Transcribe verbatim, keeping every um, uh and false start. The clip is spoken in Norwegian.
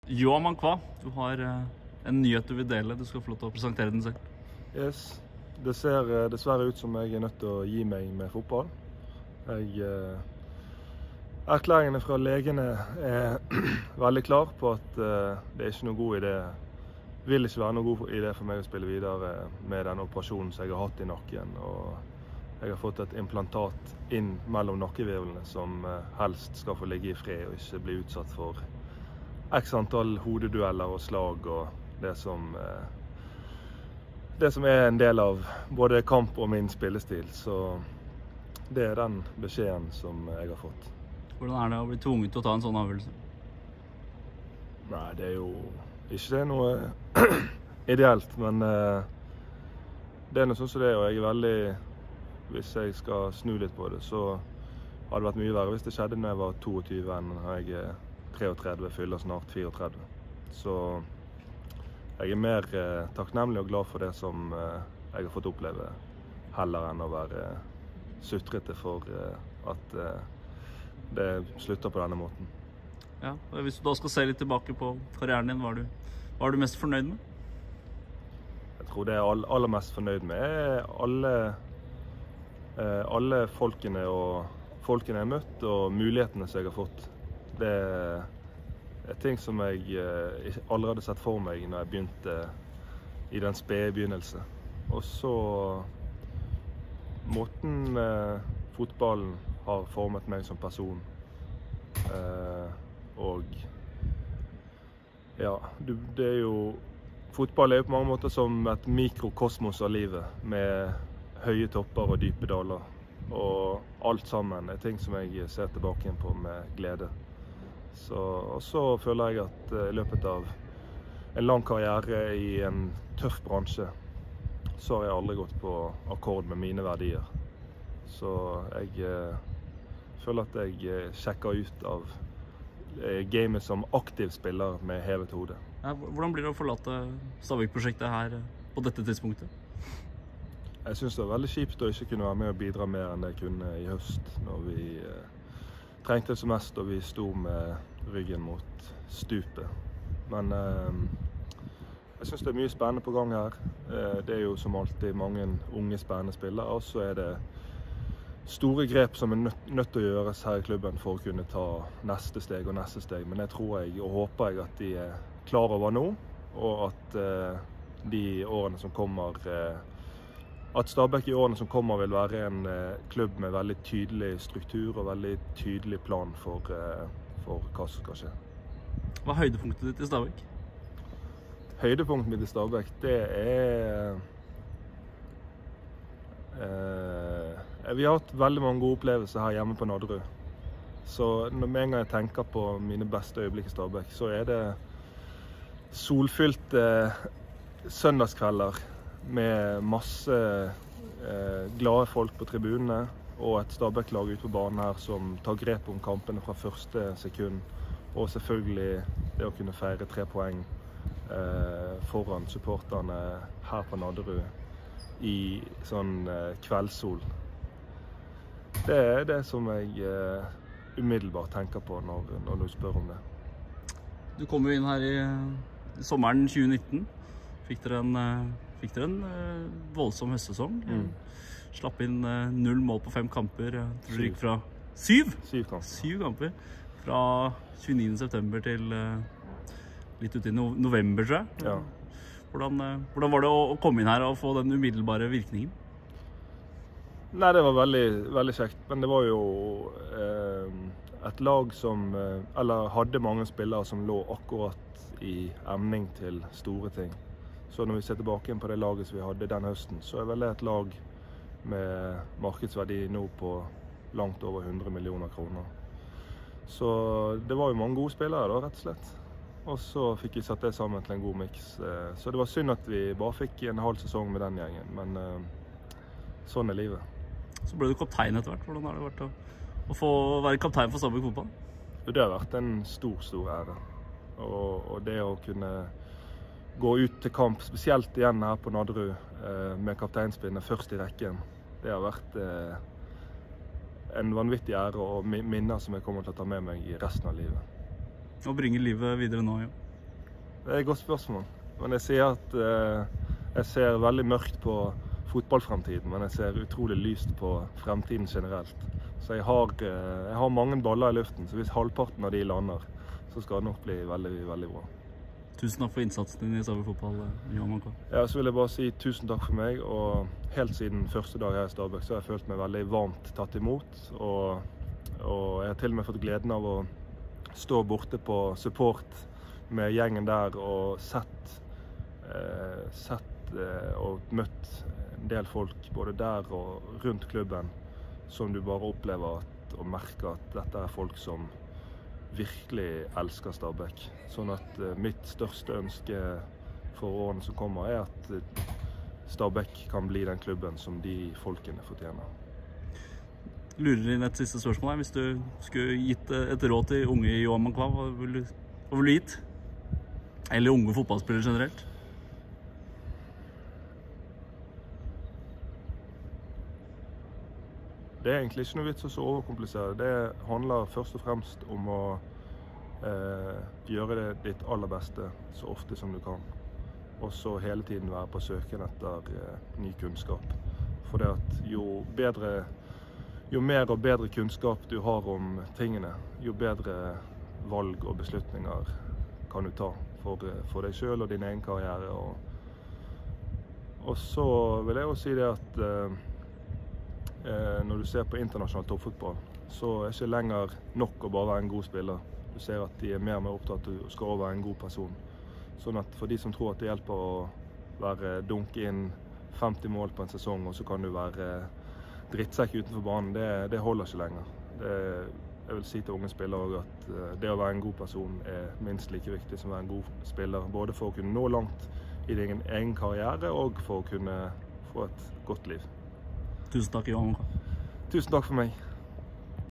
Johan Mankwa, du har en nyhet du vil dele. Du skal få lov til å presentere den selv. Yes. Det ser dessverre ut som jeg er nødt til å gi meg med fotball. Jeg, eh, erklæringene fra legene er veldig klar på at eh, det er ikke noe god idé. Det vil ikke være noe god idé for meg å spille videre med den operasjonen som jeg har hatt i nakken. Og jeg har fått et implantat inn mellom nakkevirvlene som eh, helst skal få ligge i fred og ikke bli utsatt for x antall hodedueller og slag og det som, det som er en del av både kamp og min spillestil. Så det er den beskjeden som jeg har fått. Hvordan er det å bli tvunget til å ta en sånn avgjørelse? Nei, det er jo ikke det noe ideelt, men det er noe sånn som det er, og jeg er veldig, hvis jeg skal snu litt på det, så hadde det vært mye verre hvis det skjedde når jeg var toogtyve enn når jeg er treogtredve, fyller snart fireogtredve. Så jeg er mer eh, takknemlig og glad for det som eh, jeg har fått oppleve, heller enn å være sutrete for eh, at eh, det slutter på denne måten. Ja, hvis du da skal se litt tilbake på karrieren din, hva er du, hva er du mest fornøyd med? Jeg tror det jeg er aller mest fornøyd med er alle, eh, alle folkene, og, folkene jeg har møtt og mulighetene som jeg har fått. Det er ting som jeg eh, aldri hadde sett for meg når jeg begynte i den spede begynnelse. Og så måten eh, fotballen har formet meg som person. Eh, og ja, det er jo fotball er jo på mange måter som et mikrokosmos av livet, med høye topper og dype daler. Og alt sammen er ting som jeg ser tilbake på med glede. Så, og så føler jeg at i løpet av en lang karriere i en tøff bransje, så har jeg aldri gått på akkord med mine verdier. Så jeg eh, føler at jeg sjekker ut av eh, gamet som aktiv spiller med hevet hode. Ja, hvordan blir det å forlate Stabæk-prosjektet her på dette tidspunktet? Jeg synes det var veldig kjipt å ikke kunne være med og bidra mer enn det jeg kunne i høst, når vi eh, trengte det som mest, og vi sto med ryggen mot stupet. Men eh, jeg synes det er mye spennende på gang her. Eh, det er jo som alltid mange unge spennende spillere, og så er det store grep som er nødt, nødt til å gjøres her i klubben for å kunne ta neste steg og neste steg. Men det tror jeg og håper jeg at de er klar over nå, og at eh, de årene som kommer eh, At Stabæk i årene som kommer vil være en eh, klubb med veldig tydelig struktur og veldig tydelig plan for, eh, for hva som skal skje. Hva er høydepunktet ditt i Stabæk? Høydepunktet mitt i Stabæk, det er eh, Vi har hatt veldig mange gode opplevelser her hjemme på Nadderud. Så når med en gang jeg tenker på mine beste øyeblikk i Stabæk, så er det solfylte søndagskvelder med masse eh, glade folk på tribunene, og et Stabæk-lag ute på banen her som tar grep om kampene fra første sekund. Og selvfølgelig det å kunne feire tre poeng eh, foran supporterne her på Nadderud i sånn eh, kveldssol. Det er det som jeg eh, umiddelbart tenker på når, når du spør om det. Du kom jo inn her i, i sommeren tjue nitten. Fikk dere en Fikk dere en uh, voldsom høstsesong. Mm. Slapp inn uh, null mål på fem kamper. Jeg tror det gikk fra syv? Syv kamper. Syv kamper. Fra tjueniende september til uh, litt ut i no november, tror jeg. Ja. Hvordan, uh, hvordan var det å, å komme inn her og få den umiddelbare virkningen? Nei, det var veldig, veldig kjekt. Men det var jo eh, et lag som eh, eller hadde mange spillere som lå akkurat i emning til store ting. Så når vi ser tilbake inn på det laget som vi hadde den høsten, så er vel det et lag med markedsverdi nå på langt over hundre millioner kroner. Så det var jo mange gode spillere da, rett og slett. Og så fikk vi satt det sammen til en god mix. Så det var synd at vi bare fikk en halv sesong med den gjengen, men sånn er livet. Så ble du kaptein etter hvert. Hvordan har det vært å, å få være kaptein for Stabæk fotball? Det har vært en stor, stor ære. Og, og det å kunne gå ut til kamp, spesielt igjen her på Nadderud, eh, med kapteinspinnet først i rekken, det har vært eh, en vanvittig ære og minner som jeg kommer til å ta med meg i resten av livet. Og bringe livet videre nå, jo. Det er et godt spørsmål. Men jeg sier at eh, jeg ser veldig mørkt på fotballfremtiden, men jeg ser utrolig lyst på fremtiden generelt. Så jeg har, eh, jeg har mange baller i luften, så hvis halvparten av de lander, så skal det nok bli veldig, veldig bra. Tusen takk for innsatsen din i Stabæk fotball, Johan Mankva. Ja, så vil jeg bare si tusen takk for meg, og helt siden første dag her i Stabæk så har jeg følt meg veldig varmt tatt imot, og, og jeg har til og med fått gleden av å stå borte på support med gjengen der og sett, eh, sett eh, og møtt en del folk både der og rundt klubben som du bare opplever at, og merker at dette er folk som virkelig elsker Stabæk. Sånn at eh, mitt største ønske for årene som kommer er at eh, Stabæk kan bli den klubben som de folkene fortjener. Lurer inn et siste spørsmål her. Hvis du skulle gitt et råd til unge Johan Mankva, hva ville du, hva ville du gitt? Eller unge fotballspillere generelt? Det er egentlig ikke noe vits å så overkomplisere. Det handler først og fremst om å eh, gjøre det ditt aller beste så ofte som du kan. Og så hele tiden være på søken etter eh, ny kunnskap. For det at jo bedre, jo mer og bedre kunnskap du har om tingene, jo bedre valg og beslutninger kan du ta for, for deg selv og din egen karriere. Og, og så vil jeg jo si det at eh, når du ser på internasjonal toppfotball, så er det ikke lenger nok å bare være en god spiller. Du ser at de er mer og mer opptatt av å skal være en god person. Sånn at for de som tror at det hjelper å være dunke inn femti mål på en sesong, og så kan du være drittsekk utenfor banen, det, det holder ikke lenger. Det, jeg vil si til unge spillere at det å være en god person er minst like viktig som å være en god spiller, både for å kunne nå langt i din egen karriere og for å kunne få et godt liv. Tusen takk, Johan. Tusen takk for meg.